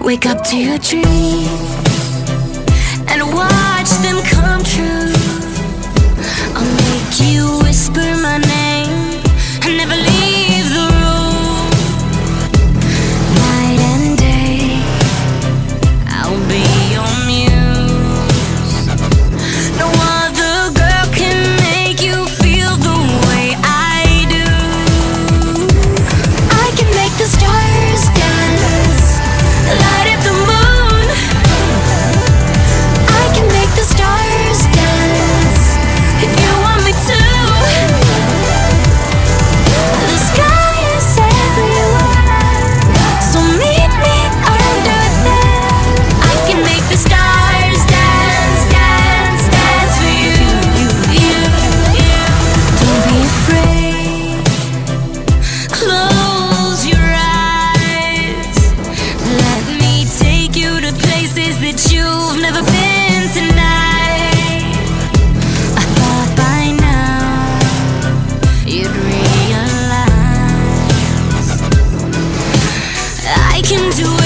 Wake up to your dreams and watch them come true. I'll make you whisper my name and never leave the room. Night and day, I'll be your muse. No other girl can make you feel the way I do. I can make the stars dance, light up the moon. I can make the stars dance if you want me to. The sky is everywhere, so meet me under there. I can make the stars dance, dance, dance for you, you. Don't be afraid, close your eyes. Let me take you to places that you've never been tonight. I thought by now you'd realize I can do